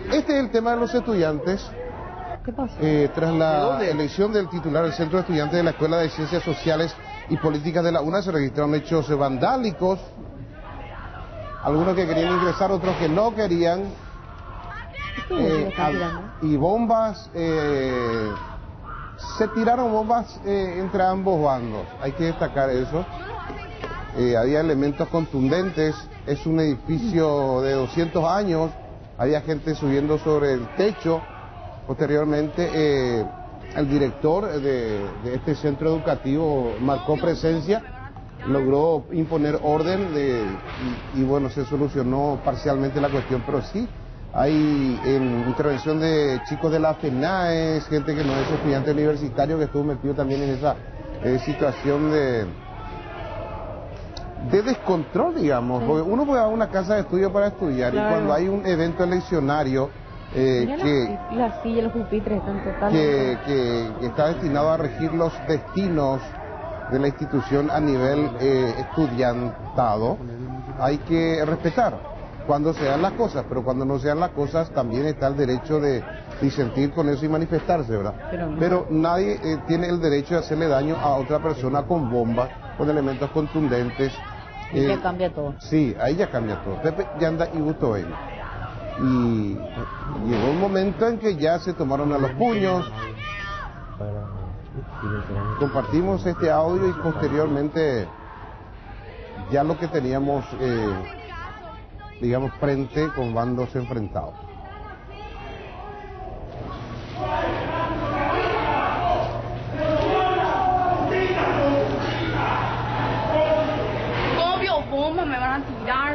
Este es el tema de los estudiantes. ¿Qué pasó? Tras la elección del titular del Centro de Estudiantes de la Escuela de Ciencias Sociales y Políticas de la UNA, se registraron hechos vandálicos. Algunos que querían ingresar, otros que no querían. Y bombas, se tiraron bombas entre ambos bandos. Hay que destacar eso. Había elementos contundentes. Es un edificio de 200 años. Había gente subiendo sobre el techo. Posteriormente, el director de este centro educativo marcó presencia, logró imponer orden y bueno, se solucionó parcialmente la cuestión, pero sí hay intervención de chicos de la FENAES, gente que no es estudiante universitario, que estuvo metido también en esa situación de descontrol, digamos, porque uno puede ir a una casa de estudio para estudiar, y cuando hay un evento eleccionario la silla, los pupitres están totalmente... que está destinado a regir los destinos de la institución a nivel estudiantado, hay que respetar cuando se dan las cosas, pero cuando no se dan las cosas también está el derecho de disentir con eso y manifestarse, ¿verdad? Pero nadie tiene el derecho de hacerle daño a otra persona con bombas, con elementos contundentes. Ahí ya cambia todo. Sí, ahí ya cambia todo. Pepe Yanda y Gusto Bello. Y llegó un momento en que ya se tomaron a los puños. Compartimos este audio y posteriormente ya lo que teníamos, digamos, frente con bandos enfrentados. Obvio, bomba, me van a tirar.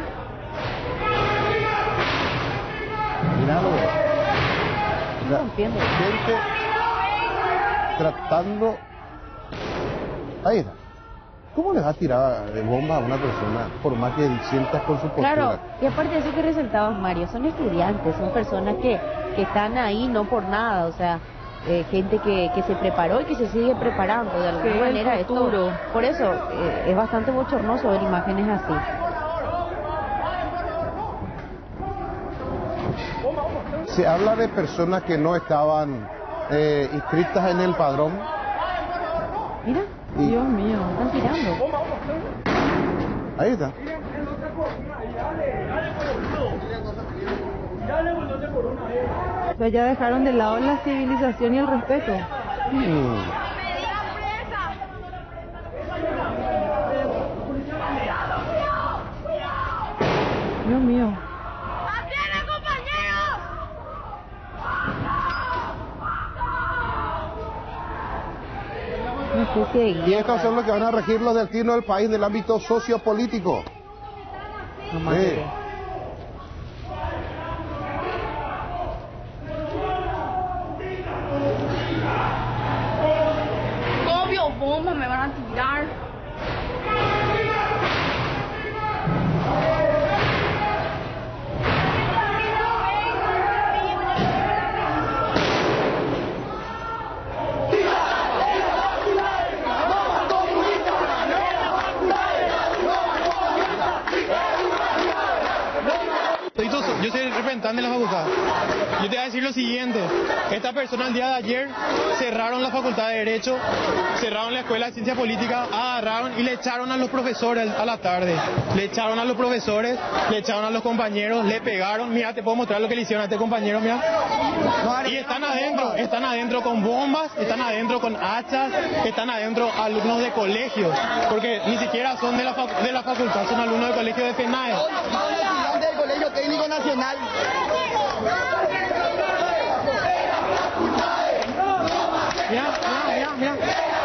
Míralo. No entiendo. Gente tratando... Ahí está. ¿Cómo le va a tirar de bomba a una persona por más que sientas con su postura? Claro, y aparte de eso que resaltabas, Mario, son estudiantes, son personas que están ahí no por nada, o sea, gente que se preparó y que se sigue preparando de alguna manera. Esto, por eso es bastante bochornoso ver imágenes así. Se habla de personas que no estaban inscritas en el padrón. Mira, Dios mío, están tirando. Ahí está. O sea, ya dejaron de lado la civilización y el respeto. Dios mío. Y estos son los que van a regir los destinos del país en el ámbito sociopolítico. Obvio, bomba, me van a tirar. Yo soy el representante de la facultad. Yo te voy a decir lo siguiente. Esta persona el día de ayer cerraron la facultad de Derecho, cerraron la Escuela de Ciencias Políticas, agarraron y le echaron a los profesores a la tarde. Le echaron a los profesores, le echaron a los compañeros, le pegaron. Mira, te puedo mostrar lo que le hicieron a este compañero, mira. Y están adentro con bombas, están adentro con hachas, están adentro alumnos de colegios, porque ni siquiera son de la facultad, son alumnos de colegio de FENAES. Del Colegio Técnico Nacional. Mira.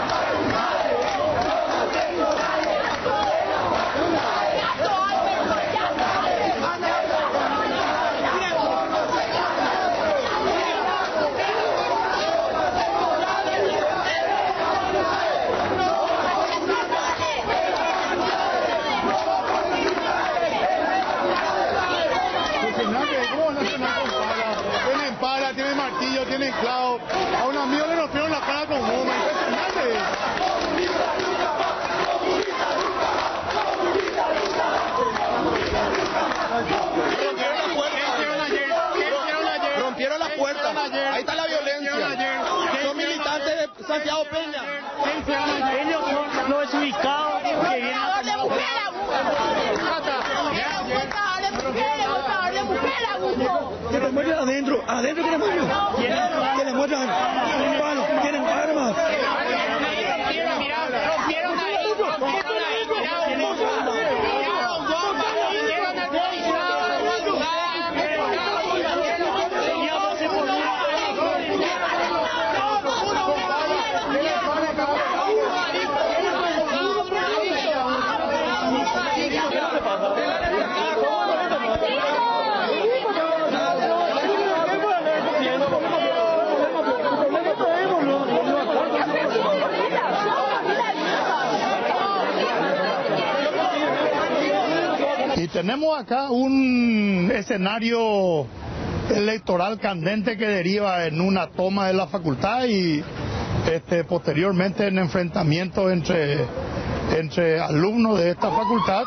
Tienen martillo, tienen clavo. A un amigo le rompieron la cara con goma. Impresionante. rompieron las puertas. Ahí está la violencia. Son militantes de Santiago Peña. Ellos son los desubicados que vienen a que les muestren adentro que les muestren. Que les muestren palos, tienen armas. Y tenemos acá un escenario electoral candente que deriva en una toma de la facultad y posteriormente en enfrentamientos entre alumnos de esta facultad,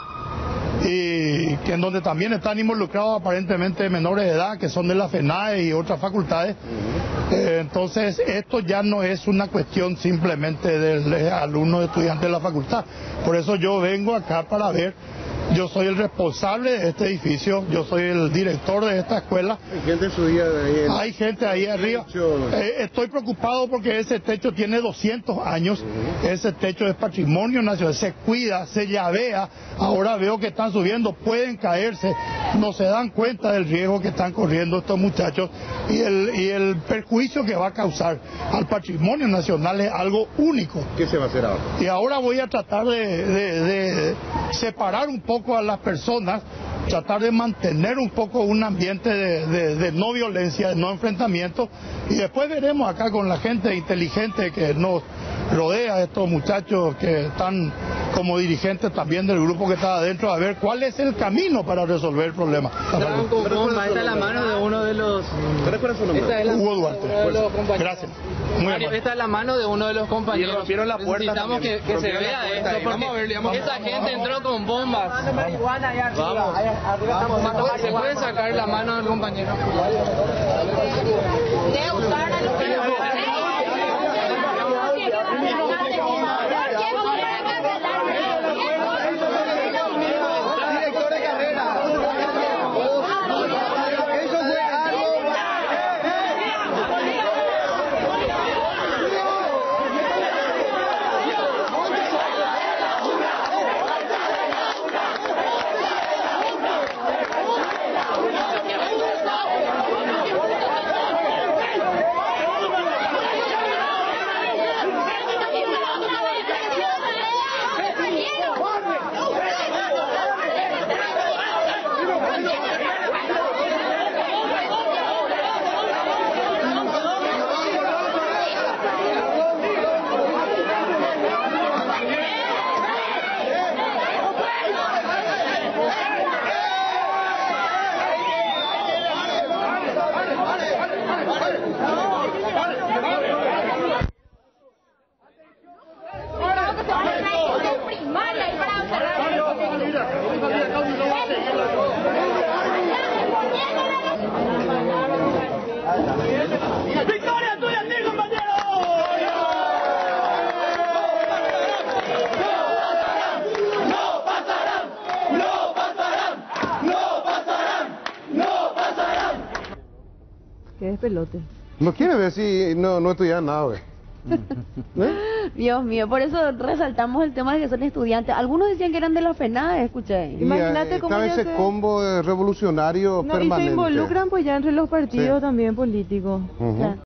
y que en donde también están involucrados aparentemente menores de edad que son de la FENAE y otras facultades. Entonces esto ya no es una cuestión simplemente del alumno de estudiante de la facultad. Por eso yo vengo acá para ver. Yo soy el responsable de este edificio, yo soy el director de esta escuela. ¿Hay gente subida de ahí? Hay gente ahí arriba. Estoy preocupado porque ese techo tiene 200 años, ese techo es patrimonio nacional, se cuida, se llavea. Ahora veo que están subiendo, pueden caerse, no se dan cuenta del riesgo que están corriendo estos muchachos y el perjuicio que va a causar al patrimonio nacional es algo único. ¿Qué se va a hacer ahora? Y ahora voy a tratar de separar un poco a las personas, tratar de mantener un poco un ambiente de no violencia, de no enfrentamiento, y después veremos acá con la gente inteligente que nos rodea, estos muchachos que están como dirigentes también del grupo que está adentro, a ver cuál es el camino para resolver el problema. Esta es la mano de uno de los... ¿Cuál es su nombre? Hugo Duarte. Gracias. Esta es la mano de uno de los compañeros. Y rompieron la puerta. Necesitamos que se vea esto, porque esa gente entró con bombas. Vamos. ¿Se puede sacar la mano del compañero? ¡Victoria tuya, ti, compañero! ¡No pasarán! ¡No pasarán! ¡No pasarán! ¡No pasarán! ¿Qué despelote? No quiere ver si no estudian nada, güey. Dios mío, por eso resaltamos el tema de que son estudiantes. Algunos decían que eran de la FENAE, escuché. Imagínate cómo está ese combo de revolucionario no, permanente. y se involucran pues ya entre los partidos también políticos. Claro.